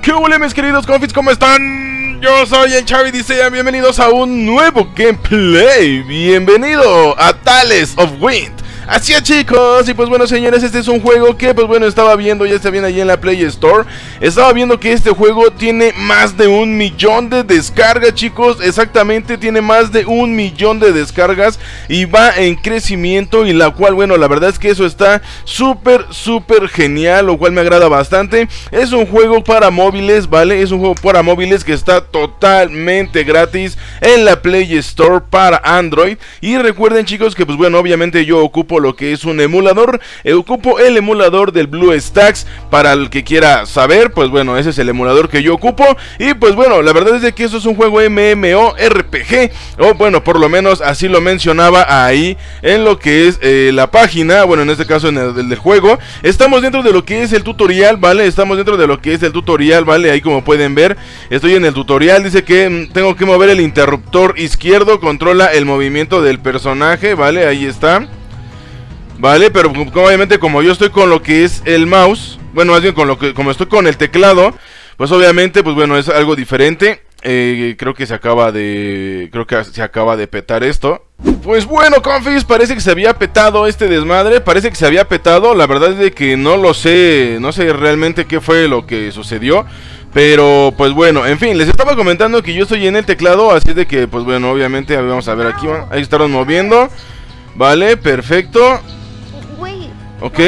¿Qué hola mis queridos confis? ¿Cómo están? Yo soy el Chavi y sean bienvenidos a un nuevo gameplay. Bienvenido a Tales of Wind. Así es, chicos, y pues bueno, señores, este es un juego que pues bueno, estaba viendo, ya está bien allí en la Play Store. Estaba viendo que este juego tiene más de 1 millón de descargas, chicos. Exactamente, tiene más de 1 millón de descargas y va en crecimiento, y la cual, bueno, la verdad es que eso está súper genial, lo cual me agrada bastante. Es un juego para móviles, ¿vale? Es un juego para móviles que está totalmente gratis en la Play Store para Android. Y recuerden, chicos, que pues bueno, obviamente yo ocupo lo que es un emulador, ocupo el emulador del BlueStacks. Para el que quiera saber, pues bueno, ese es el emulador que yo ocupo. Y pues bueno, la verdad es de que eso es un juego MMORPG, o bueno, por lo menos así lo mencionaba ahí en lo que es la página, bueno, en este caso en el del juego. Estamos dentro de lo que es el tutorial, ¿vale? Estamos dentro de lo que es el tutorial, ¿vale? Ahí como pueden ver, estoy en el tutorial, dice que tengo que mover el interruptor izquierdo, controla el movimiento del personaje, ¿vale? Ahí está. Vale, pero obviamente como yo estoy con lo que es el mouse, bueno, más bien como estoy con el teclado, pues obviamente, pues bueno, es algo diferente. Creo que se acaba de petar esto. Pues bueno, confis, parece que se había petado este desmadre, parece que se había petado. La verdad es de que no lo sé, no sé realmente qué fue lo que sucedió. Pero pues bueno, en fin, les estaba comentando que yo estoy en el teclado, así de que pues bueno, obviamente, vamos a ver aquí, ahí estamos moviendo. Vale, perfecto. Ok,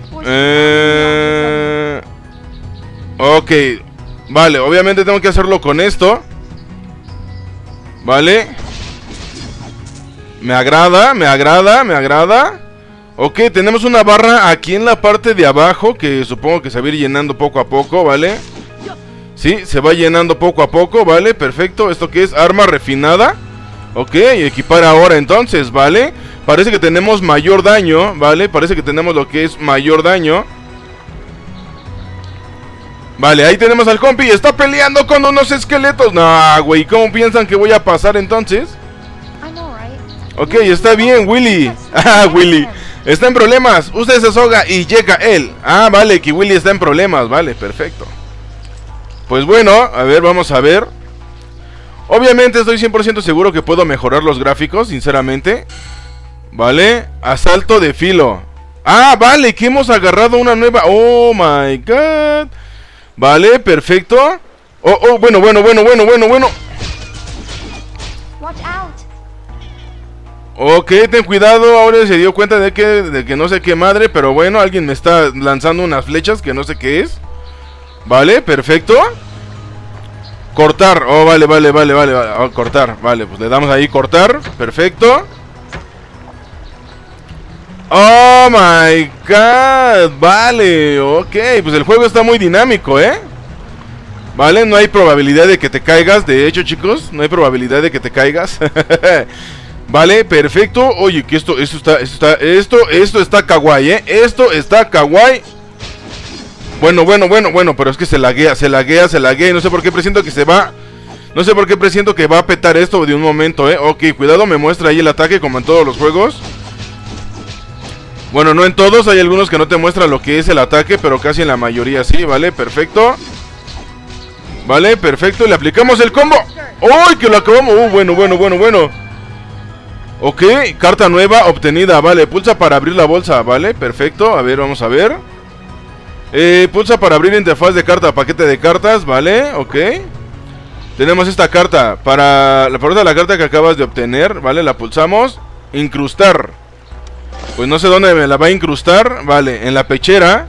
ok, vale, obviamente tengo que hacerlo con esto. Vale. Me agrada. Ok, tenemos una barra aquí en la parte de abajo, que supongo que se va a ir llenando poco a poco, ¿vale? Sí, se va llenando poco a poco, ¿vale? Perfecto, ¿esto qué es? Arma refinada. Ok, equipar ahora entonces, ¿vale? Parece que tenemos mayor daño, ¿vale? Parece que tenemos lo que es mayor daño. Vale, ahí tenemos al compi. Está peleando con unos esqueletos. Nah, güey, ¿cómo piensan que voy a pasar entonces? Ok, está bien, Willy. Ah, Willy está en problemas. Usted se soga y llega él. Ah, vale, que Willy está en problemas. Vale, perfecto. Pues bueno, a ver, vamos a ver. Obviamente estoy 100% seguro que puedo mejorar los gráficos, sinceramente. Vale, asalto de filo. Ah, vale, que hemos agarrado una nueva. Oh my god. Vale, perfecto. Oh, bueno. Ok, ten cuidado. Ahora se dio cuenta de que no sé qué madre. Pero bueno, alguien me está lanzando unas flechas que no sé qué es. Vale, perfecto. Cortar, oh, vale, oh, cortar, vale, pues le damos ahí cortar, perfecto. Oh my god, vale, ok, pues el juego está muy dinámico, vale, no hay probabilidad de que te caigas, de hecho, chicos, no hay probabilidad de que te caigas. Vale, perfecto, oye, que esto está kawaii, esto está kawaii. Bueno, pero es que se laguea, y no sé por qué presiento que se va. No sé por qué presiento que va a petar esto de un momento, Ok, cuidado, me muestra ahí el ataque como en todos los juegos. Bueno, no en todos, hay algunos que no te muestra lo que es el ataque, pero casi en la mayoría sí, vale, perfecto. Vale, perfecto, le aplicamos el combo. ¡Uy, que lo acabamos! Bueno. Ok, carta nueva obtenida, vale, pulsa para abrir la bolsa, vale, perfecto, a ver, vamos a ver. Pulsa para abrir interfaz de carta, paquete de cartas, vale, ok. Tenemos esta carta, para la carta que acabas de obtener, vale, la pulsamos. Incrustar. Pues no sé dónde me la va a incrustar, vale, en la pechera.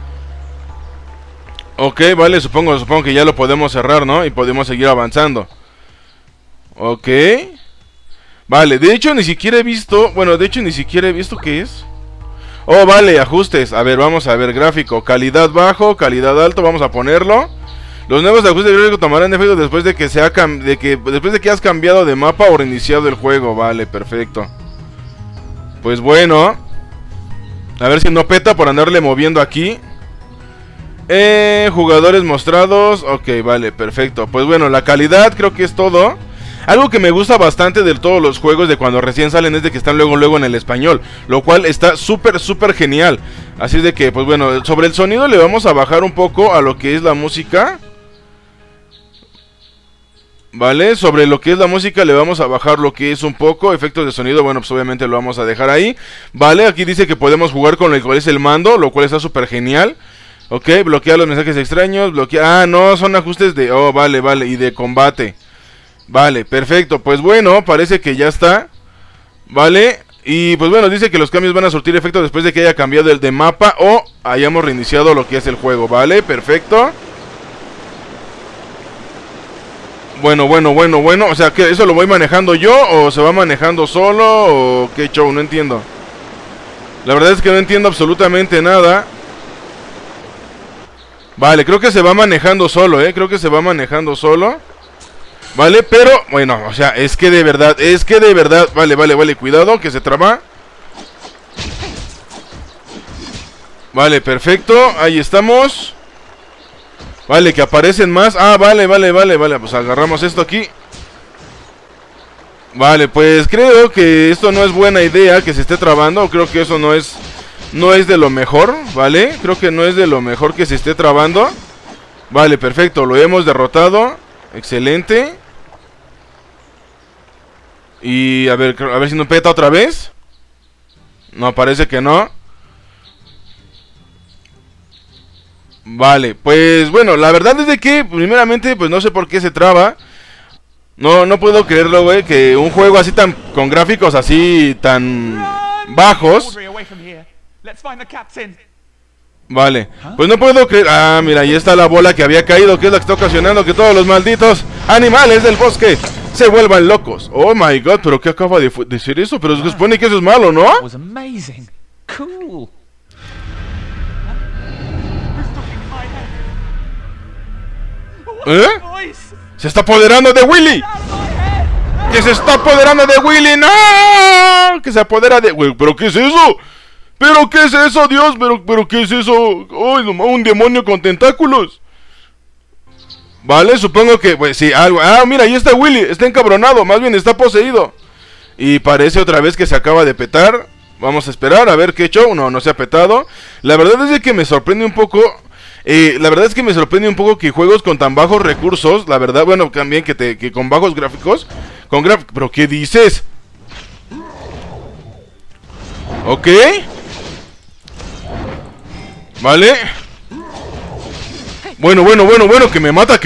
Ok, vale, supongo que ya lo podemos cerrar, ¿no? Y podemos seguir avanzando. Ok. Vale, de hecho ni siquiera he visto, qué es. Oh, vale, ajustes. A ver, vamos a ver, gráfico, calidad bajo, calidad alto, vamos a ponerlo. Los nuevos ajustes de gráfico tomarán efecto después de que has cambiado de mapa o reiniciado el juego. Vale, perfecto. Pues bueno, a ver si no peta por andarle moviendo aquí. Jugadores mostrados. Ok, vale, perfecto. Pues bueno, la calidad creo que es todo. Algo que me gusta bastante de todos los juegos de cuando recién salen es de que están luego en el español, lo cual está súper genial. Así de que, pues bueno, sobre el sonido le vamos a bajar un poco a lo que es la música. Vale, sobre lo que es la música le vamos a bajar lo que es un poco. Efectos de sonido, bueno, pues obviamente lo vamos a dejar ahí. Vale, aquí dice que podemos jugar con el cual es el mando, lo cual está súper genial. Ok, bloquea los mensajes extraños, bloquea... Ah, no, son ajustes de... Oh, vale, vale, y de combate. Vale, perfecto, pues bueno, parece que ya está. Vale, y pues bueno, dice que los cambios van a surtir efecto después de que haya cambiado el de mapa o hayamos reiniciado lo que es el juego. Vale, perfecto. Bueno, o sea, ¿que eso lo voy manejando yo o se va manejando solo o qué show? No entiendo. La verdad es que no entiendo absolutamente nada. Vale, creo que se va manejando solo, creo que se va manejando solo. Vale, pero, bueno, o sea, es que de verdad, vale, cuidado, que se traba. Vale, perfecto, ahí estamos. Vale, que aparecen más. Ah, vale, pues agarramos esto aquí. Vale, pues creo que esto no es buena idea que se esté trabando. Creo que eso no es de lo mejor, ¿vale? Creo que no es de lo mejor que se esté trabando. Vale, perfecto, lo hemos derrotado. Excelente. Y a ver si no peta otra vez. No, parece que no. Vale, pues bueno, la verdad es de que primeramente pues no sé por qué se traba. No puedo creerlo, güey, que un juego así tan con gráficos así tan bajos. Vale, pues no puedo creer. Ah, mira, ahí está la bola que había caído, que es la que está ocasionando que todos los malditos animales del bosque se vuelvan locos. Oh my god, pero ¿qué acaba de decir eso? Pero se supone que eso es malo, ¿no? ¿Eh? ¡Se está apoderando de Willy! ¡Que se está apoderando de Willy! ¡No! ¡Que se apodera de... Güey, ¿pero qué es eso? ¿Pero qué es eso, Dios? ¿Pero qué es eso? ¡Oh, un demonio con tentáculos! Vale, supongo que... Pues sí, algo... Ah, mira, ahí está Willy. Está encabronado, más bien está poseído. Y parece otra vez que se acaba de petar. Vamos a esperar a ver qué show. No se ha petado. La verdad es que me sorprende un poco... que juegos con tan bajos recursos, la verdad, bueno, también que con bajos gráficos, ¿pero qué dices? Ok. Vale. Bueno, que me mata.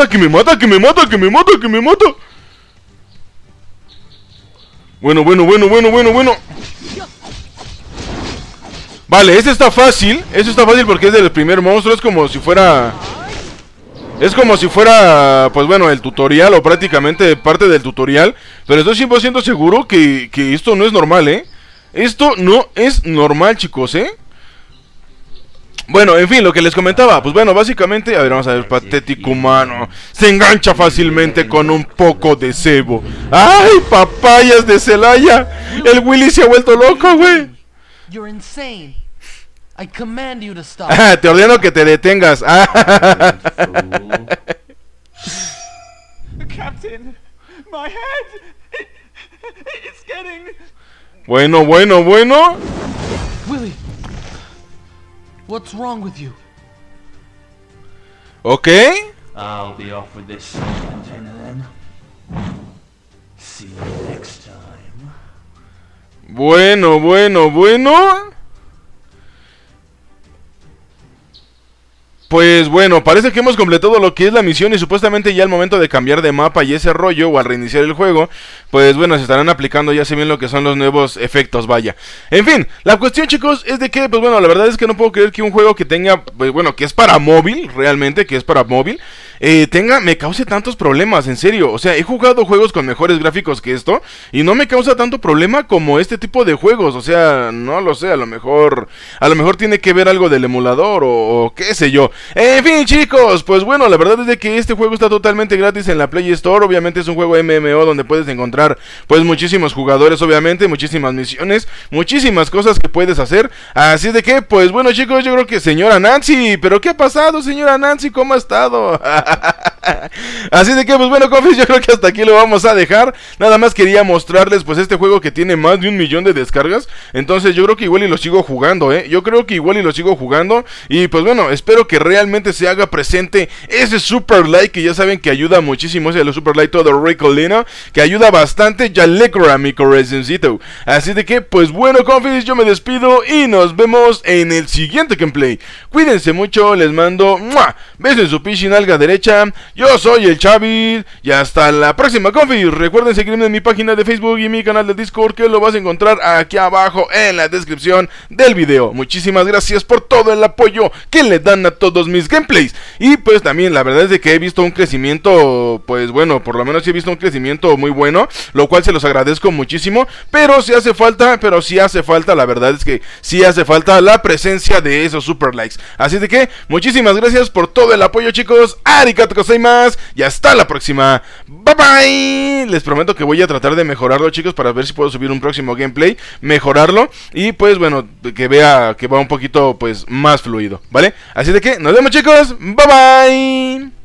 Bueno. Vale, este está fácil. Este está fácil porque es del primer monstruo. Es como si fuera... pues bueno, el tutorial o prácticamente parte del tutorial. Pero estoy 100% seguro que esto no es normal, Esto no es normal, chicos, Bueno, en fin, lo que les comentaba. Pues bueno, básicamente... A ver, vamos a ver, patético humano. Se engancha fácilmente con un poco de cebo. ¡Ay, papayas de Celaya! El Willy se ha vuelto loco, güey. You're insane. I command you to stop. Te ordeno que te detengas. Captain, my head. It's getting... Bueno. Willy, what's wrong with you? Ok. I'll be off with this container then. See you next time. Bueno. Pues bueno, parece que hemos completado lo que es la misión y supuestamente ya al momento de cambiar de mapa y ese rollo o al reiniciar el juego, pues bueno, se estarán aplicando ya se bien lo que son los nuevos efectos, vaya. En fin, la cuestión, chicos, es de que, pues bueno, la verdad es que no puedo creer que un juego que tenga, pues bueno, que es para móvil, realmente, que es para móvil, me cause tantos problemas, en serio. O sea, he jugado juegos con mejores gráficos que esto y no me causa tanto problema como este tipo de juegos. O sea, no lo sé, a lo mejor tiene que ver algo del emulador o qué sé yo. En fin, chicos, pues bueno, la verdad es de que este juego está totalmente gratis en la Play Store. Obviamente es un juego MMO donde puedes encontrar pues muchísimos jugadores, obviamente, muchísimas misiones, muchísimas cosas que puedes hacer. Así es de que, pues bueno, chicos, yo creo que señora Nancy, ¿pero qué ha pasado, señora Nancy? ¿Cómo ha estado? Así de que pues bueno, confis, yo creo que hasta aquí lo vamos a dejar. Nada más quería mostrarles pues este juego que tiene más de 1 millón de descargas. Entonces yo creo que igual y lo sigo jugando, yo creo que igual y lo sigo jugando. Y pues bueno, espero que realmente se haga presente ese super like, que ya saben que ayuda muchísimo. Ese de los super like todo ricolino, que ayuda bastante. Ya le a mi corazoncito. Así de que pues bueno, confis, yo me despido y nos vemos en el siguiente gameplay. Cuídense mucho, les mando besos en su pinche nalga derecha. Yo soy el Chavi y hasta la próxima, confis. Recuerden seguirme en mi página de Facebook y mi canal de Discord, que lo vas a encontrar aquí abajo en la descripción del video. Muchísimas gracias por todo el apoyo que le dan a todos mis gameplays. Y pues también la verdad es de que he visto un crecimiento, pues bueno, por lo menos sí he visto un crecimiento muy bueno, lo cual se los agradezco muchísimo. Pero sí hace falta, la verdad es que sí hace falta la presencia de esos super likes. Así de que muchísimas gracias por todo el apoyo, chicos. Arigato gozaimasu y hasta la próxima. Bye bye. Les prometo que voy a tratar de mejorarlo, chicos, para ver si puedo subir un próximo gameplay, mejorarlo y pues bueno, que vea que va un poquito pues más fluido, ¿vale? Así de que nos vemos, chicos. Bye bye.